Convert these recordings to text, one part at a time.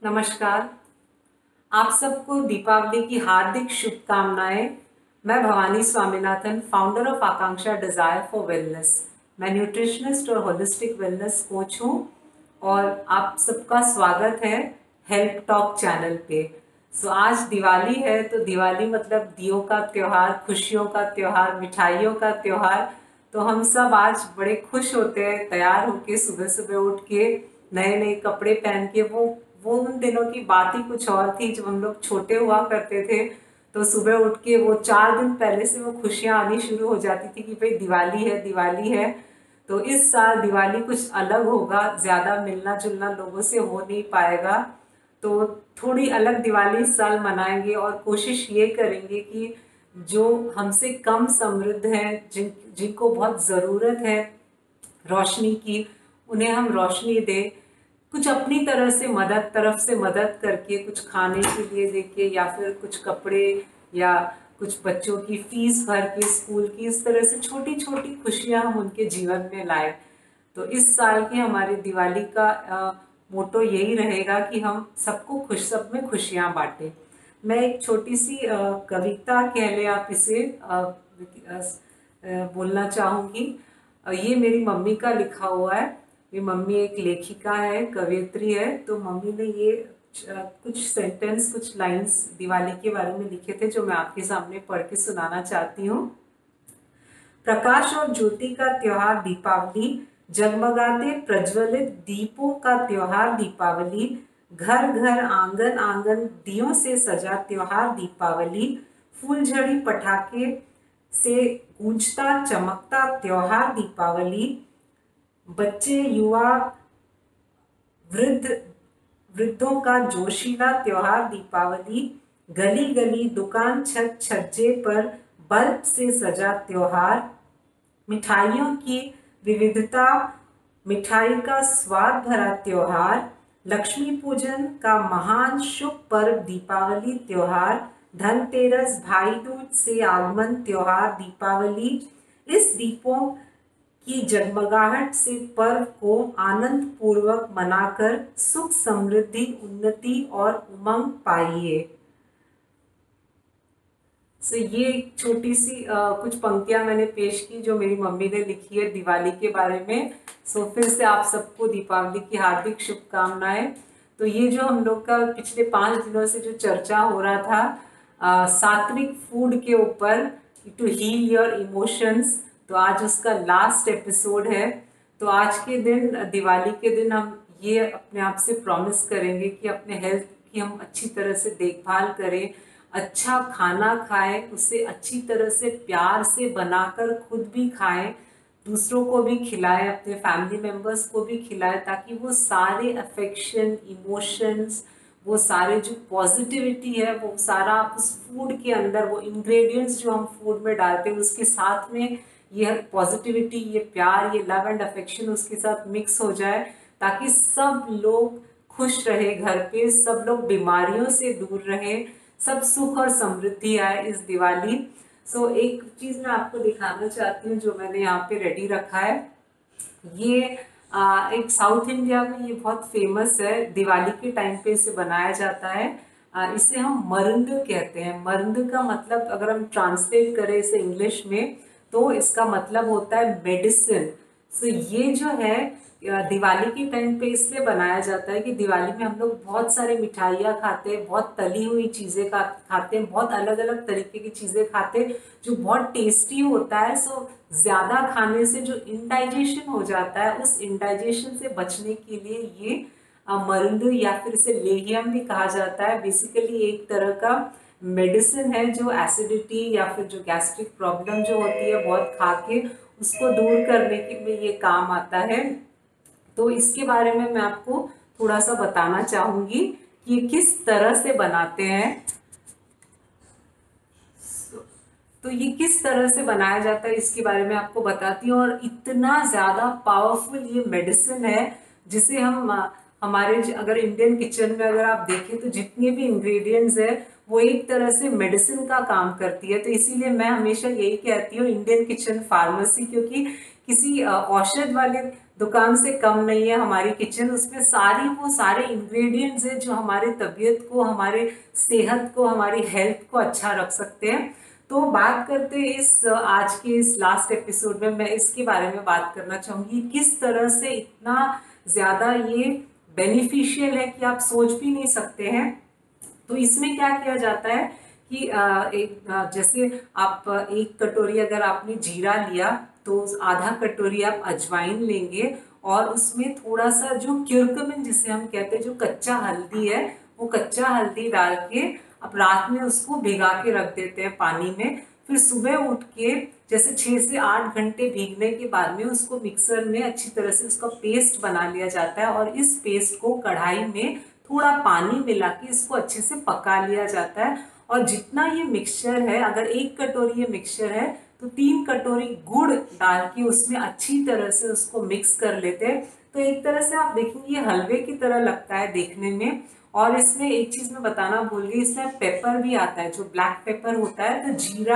नमस्कार। आप सबको दीपावली की हार्दिक शुभकामनाएं। मैं Bhavani Swaminathan, founder of Akanksha Desire for Wellness. मैं न्यूट्रिशनिस्ट और होलिस्टिक वेलनेस कोच हूँ और आप सबका स्वागत है हेल्प टॉक चैनल पे। आज दिवाली है, तो दिवाली मतलब दियों का त्योहार, खुशियों का त्योहार, मिठाइयों का त्योहार। तो हम सब आज बड़े खुश होते हैं, तैयार होके सुबह सुबह उठ के नए नए कपड़े पहन के। वो उन दिनों की बात ही कुछ और थी जब हम लोग छोटे हुआ करते थे। तो सुबह उठ के वो 4 दिन पहले से वो खुशियां आनी शुरू हो जाती थी कि भाई दिवाली है, दिवाली है। तो इस साल दिवाली कुछ अलग होगा, ज्यादा मिलना जुलना लोगों से हो नहीं पाएगा। तो थोड़ी अलग दिवाली इस साल मनाएंगे और कोशिश ये करेंगे कि जो हमसे कम समृद्ध हैं, जिनको बहुत ज़रूरत है रोशनी की, उन्हें हम रोशनी दें। कुछ अपनी तरफ से मदद करके, कुछ खाने के लिए देके, या फिर कुछ कपड़े, या कुछ बच्चों की फीस भर के स्कूल की, इस तरह से छोटी छोटी खुशियां हम उनके जीवन में लाए। तो इस साल की हमारी दिवाली का मोटो यही रहेगा कि हम सबको सब में खुशियां बांटें। मैं एक छोटी सी कविता कह ले आप इसे, बोलना चाहूँगी। ये मेरी मम्मी का लिखा हुआ है। मेरी मम्मी एक लेखिका है, कवयित्री है। तो मम्मी ने ये कुछ सेंटेंस, कुछ लाइंस दिवाली के बारे में लिखे थे, जो मैं आपके सामने पढ़ के सुनाना चाहती हूँ। प्रकाश और ज्योति का त्योहार दीपावली, जगमगाते प्रज्वलित दीपों का त्योहार दीपावली, घर घर आंगन आंगन दियों से सजा त्योहार दीपावली, फूलझड़ी पटाखे से गूंजता चमकता त्योहार दीपावली, बच्चे युवा वृद्धों का जोशीला त्योहार दीपावली, गली गली दुकान छत छज्जे पर बल्ब से सजा त्योहार, मिठाइयों की विविधता, मिठाई का स्वाद भरा त्योहार, लक्ष्मी पूजन का महान शुभ पर्व दीपावली त्योहार, धनतेरस भाई दूज से आगमन त्योहार दीपावली। इस दीपों की जगमगाहट से पर्व को आनंद पूर्वक मनाकर सुख समृद्धि उन्नति और उमंग पाइए। ये एक छोटी सी कुछ पंक्तियां मैंने पेश की जो मेरी मम्मी ने लिखी है दिवाली के बारे में। फिर से आप सबको दीपावली की हार्दिक शुभकामनाएं। तो ये जो हम लोग का पिछले 5 दिनों से जो चर्चा हो रहा था सात्विक फूड के ऊपर, टू हील योर इमोशंस, तो आज उसका लास्ट एपिसोड है। तो आज के दिन, दिवाली के दिन, हम ये अपने आप से प्रॉमिस करेंगे कि अपने हेल्थ की हम अच्छी तरह से देखभाल करें, अच्छा खाना खाएं, उसे अच्छी तरह से प्यार से बनाकर खुद भी खाएं, दूसरों को भी खिलाएं, अपने फैमिली मेंबर्स को भी खिलाएं, ताकि वो सारे अफेक्शन, इमोशंस, वो सारे जो पॉजिटिविटी है, वो सारा आप उस फूड के अंदर, वो इंग्रेडिएंट्स जो हम फूड में डालते हैं उसके साथ में ये पॉजिटिविटी, ये प्यार, ये लव एंड अफेक्शन उसके साथ मिक्स हो जाए, ताकि सब लोग खुश रहे, घर पे सब लोग बीमारियों से दूर रहे, सब सुख और समृद्धि आए इस दिवाली। एक चीज मैं आपको दिखाना चाहती हूँ जो मैंने यहाँ पे रेडी रखा है। ये एक साउथ इंडिया में ये बहुत फेमस है, दिवाली के टाइम पे इसे बनाया जाता है। इसे हम मरंद कहते हैं। मरंद का मतलब अगर हम ट्रांसलेट करें इसे इंग्लिश में, तो इसका मतलब होता है मेडिसिन। ये जो है दिवाली के टाइम पे इसलिए बनाया जाता है कि दिवाली में हम लोग बहुत सारे मिठाइयाँ खाते हैं, बहुत तली हुई चीज़ें खाते हैं, बहुत अलग अलग तरीके की चीज़ें खाते हैं जो बहुत टेस्टी होता है। ज़्यादा खाने से जो इंडाइजेशन हो जाता है, उस इंडाइजेशन से बचने के लिए ये मरुंद, या फिर इसे लेहियम भी कहा जाता है, बेसिकली एक तरह का मेडिसिन है जो एसिडिटी या फिर जो गैस्ट्रिक प्रॉब्लम जो होती है बहुत खा के, उसको दूर करने के में ये काम आता है। तो इसके बारे में मैं आपको थोड़ा सा बताना चाहूंगी कि ये किस तरह से बनाते हैं। तो ये किस तरह से बनाया जाता है इसके बारे में आपको बताती हूँ। और इतना ज़्यादा पावरफुल ये मेडिसिन है जिसे हम हमारे अगर इंडियन किचन में अगर आप देखें तो जितने भी इंग्रेडिएंट्स है वो एक तरह से मेडिसिन का काम करती है। तो इसीलिए मैं हमेशा यही कहती हूँ इंडियन किचन फार्मेसी, क्योंकि किसी औषध वाले दुकान से कम नहीं है हमारी किचन। उसमें वो सारे इंग्रेडिएंट्स हैं जो हमारे तबीयत को, हमारे सेहत को, हमारी हेल्थ को अच्छा रख सकते हैं। तो बात करते हैं आज के इस लास्ट एपिसोड में मैं इसके बारे में बात करना चाहूंगी, किस तरह से इतना ज्यादा ये बेनिफिशियल है कि आप सोच भी नहीं सकते हैं। तो इसमें क्या किया जाता है कि जैसे आप एक कटोरी अगर आपने जीरा लिया तो आधा कटोरी आप अजवाइन लेंगे, और उसमें थोड़ा सा जो क्यूरकुमिन जिसे हम कहते हैं, जो कच्चा हल्दी है, वो कच्चा हल्दी डाल के आप रात में उसको भिगा के रख देते हैं पानी में। फिर सुबह उठ के जैसे 6 से 8 घंटे भीगने के बाद में उसको मिक्सर में अच्छी तरह से उसका पेस्ट बना लिया जाता है, और इस पेस्ट को कढ़ाई में थोड़ा पानी मिला के इसको अच्छे से पका लिया जाता है। और जितना ये मिक्सचर है, अगर 1 कटोरी ये मिक्सचर है तो 3 कटोरी गुड़ डाल के उसमें अच्छी तरह से उसको मिक्स कर लेते हैं। तो एक तरह से आप देखेंगे ये हलवे की तरह लगता है देखने में। और इसमें एक चीज मैं बताना भूल गई, इसमें पेपर भी आता है, जो ब्लैक पेपर होता है। तो जीरा,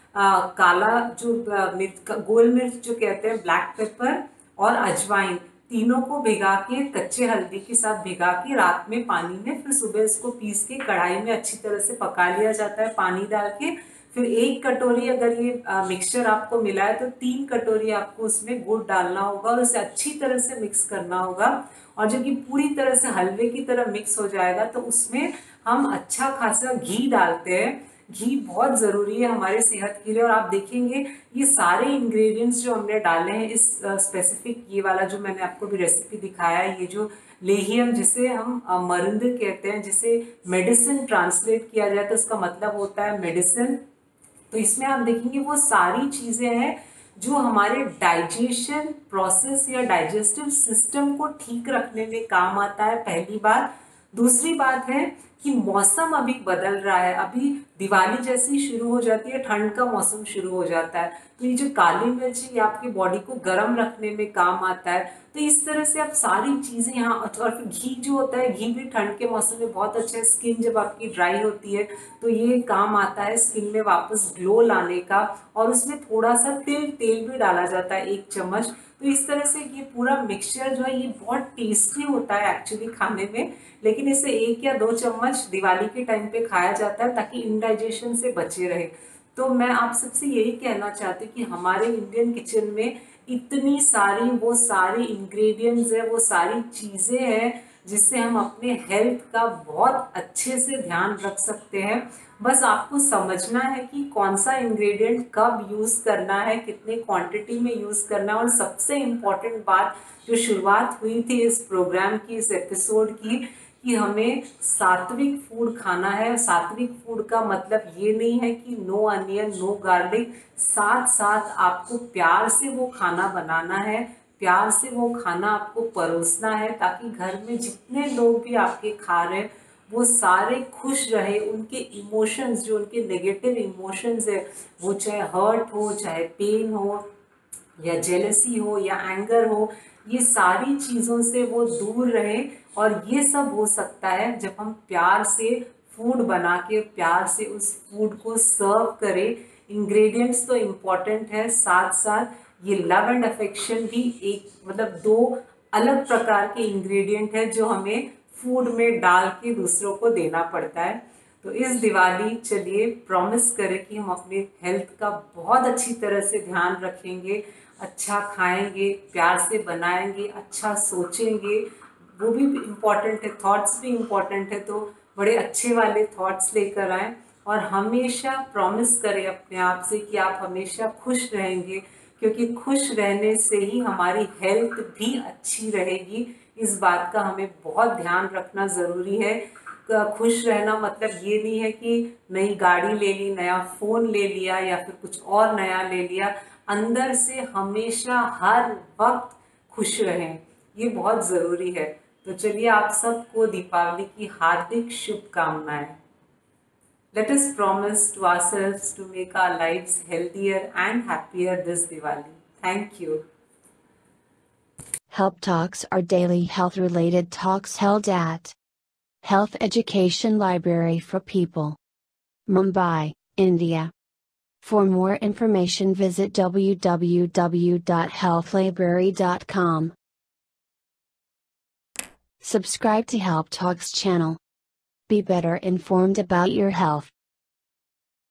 काला जो मिर्च, गोल मिर्च जो कहते हैं, ब्लैक पेपर और अजवाइन, तीनों को भिगा के कच्चे हल्दी के साथ भिगा के रात में पानी में, फिर सुबह इसको पीस के कढ़ाई में अच्छी तरह से पका लिया जाता है पानी डाल के। फिर 1 कटोरी अगर ये मिक्सचर आपको मिला है तो 3 कटोरी आपको उसमें गुड़ डालना होगा और उसे अच्छी तरह से मिक्स करना होगा। और जब ये पूरी तरह से हलवे की तरह मिक्स हो जाएगा तो उसमें हम अच्छा खासा घी डालते हैं। घी बहुत ज़रूरी है हमारे सेहत के लिए। और आप देखेंगे ये सारे इंग्रेडिएंट्स जो हमने डाले हैं, इस स्पेसिफिक ये वाला जो मैंने आपको भी रेसिपी दिखाया है, ये जो लेहियम जिसे हम मरुंद कहते हैं, जिसे मेडिसिन ट्रांसलेट किया जाए तो उसका मतलब होता है मेडिसिन। तो इसमें आप देखेंगे वो सारी चीज़ें हैं जो हमारे डाइजेशन प्रोसेस या डाइजेस्टिव सिस्टम को ठीक रखने में काम आता है, पहली बात। दूसरी बात है कि मौसम अभी बदल रहा है, अभी दिवाली जैसी शुरू हो जाती है, ठंड का मौसम शुरू हो जाता है, तो ये जो काली मिर्च है ये आपकी बॉडी को गर्म रखने में काम आता है। तो इस तरह से आप सारी चीज़ें यहाँ, और फिर घी जो होता है, घी भी ठंड के मौसम में बहुत अच्छा है। स्किन जब आपकी ड्राई होती है तो ये काम आता है स्किन में वापस ग्लो लाने का। और उसमें थोड़ा सा तेल भी डाला जाता है, 1 चम्मच। तो इस तरह से ये पूरा मिक्सचर जो है ये बहुत टेस्टी होता है एक्चुअली खाने में। लेकिन इसे 1 या 2 चम्मच दिवाली के टाइम पे खाया जाता है ताकि इंडाइजेशन से बचे रहे। तो मैं आप सबसे यही कहना चाहती हूँ कि हमारे इंडियन किचन में इतनी सारी वो सारी इंग्रेडिएंट्स है, वो सारी चीज़ें हैं जिससे हम अपने हेल्थ का बहुत अच्छे से ध्यान रख सकते हैं। बस आपको समझना है कि कौन सा इंग्रेडिएंट कब यूज़ करना है, कितने क्वांटिटी में यूज़ करना है। और सबसे इम्पॉर्टेंट बात जो शुरुआत हुई थी इस प्रोग्राम की, इस एपिसोड की, कि हमें सात्विक फूड खाना है। सात्विक फूड का मतलब ये नहीं है कि नो अनियन, नो गार्लिक। साथ साथ आपको प्यार से वो खाना बनाना है, प्यार से वो खाना आपको परोसना है, ताकि घर में जितने लोग भी आपके खा रहे हैं वो सारे खुश रहे। उनके इमोशंस, जो उनके नेगेटिव इमोशंस है, वो चाहे हर्ट हो, चाहे पेन हो, या जेलसी हो, या एंगर हो, ये सारी चीज़ों से वो दूर रहे। और ये सब हो सकता है जब हम प्यार से फूड बना के प्यार से उस फूड को सर्व करें। इंग्रेडिएंट्स तो इम्पॉर्टेंट है, साथ साथ ये लव एंड अफेक्शन भी एक, मतलब 2 अलग प्रकार के इंग्रेडिएंट है जो हमें फूड में डाल के दूसरों को देना पड़ता है। तो इस दिवाली चलिए प्रॉमिस करें कि हम अपने हेल्थ का बहुत अच्छी तरह से ध्यान रखेंगे, अच्छा खाएंगे, प्यार से बनाएंगे, अच्छा सोचेंगे। वो भी इम्पॉर्टेंट है, थॉट्स भी इम्पॉर्टेंट है, तो बड़े अच्छे वाले थॉट्स लेकर आएँ। और हमेशा प्रॉमिस करें अपने आप से कि आप हमेशा खुश रहेंगे, क्योंकि खुश रहने से ही हमारी हेल्थ भी अच्छी रहेगी। इस बात का हमें बहुत ध्यान रखना ज़रूरी है। खुश रहना मतलब ये नहीं है कि नई गाड़ी ले ली, नया फ़ोन ले लिया, या फिर कुछ और नया ले लिया। अंदर से हमेशा हर वक्त खुश रहें, ये बहुत ज़रूरी है। तो चलिए आप सबको दीपावली की हार्दिक शुभकामनाएं। Let us promise to ourselves to make our lives healthier and happier this Diwali. Thank you. Help Talks are daily health related talks held at Health Education Library for People, Mumbai, India. For more information, visit www.healthlibrary.com. Subscribe to Help Talks channel. Be better informed about your health.